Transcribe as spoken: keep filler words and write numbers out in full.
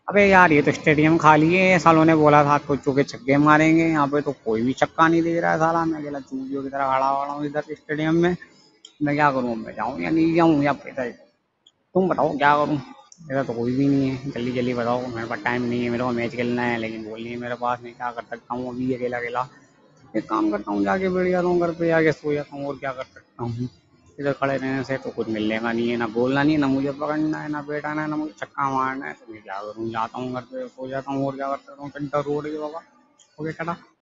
अबे यार ये तो स्टेडियम खाली है, सालों ने बोला था आपको चौके छक्के मारेंगे, यहाँ पे तो कोई भी छक्का नहीं दे रहा है साला। मैं अकेला चूतियों की तरह खड़ा खड़ा हूँ इधर स्टेडियम में। मैं क्या करूँ, मैं जाऊँ या नहीं जाऊँ, या फिर तुम बताओ क्या करूँ। मेरा तो कोई भी नहीं है, जल्दी जल्दी बताओ, मेरे पास टाइम नहीं है, मेरे को मैच खेलना है लेकिन बोल नहीं है मेरे पास, मैं क्या कर सकता हूँ अभी अकेला अकेला। एक काम करता हूँ, जाके बैठ जाता हूँ घर पे, जाके सो जाता हूँ, और क्या कर सकता हूँ। इधर खड़े रहने से तो कुछ मिलने का नहीं है, ना बोलना नहीं है, ना मुझे पकड़ना है, ना बैठाना है, ना मुझे छक्का मारना है, तो मैं क्या करूँ, जाता हूँ घर पे सो जाता हूँ, और क्या कर सकता हूँ, चड्डा रोड के बाबा। हो गया, चला।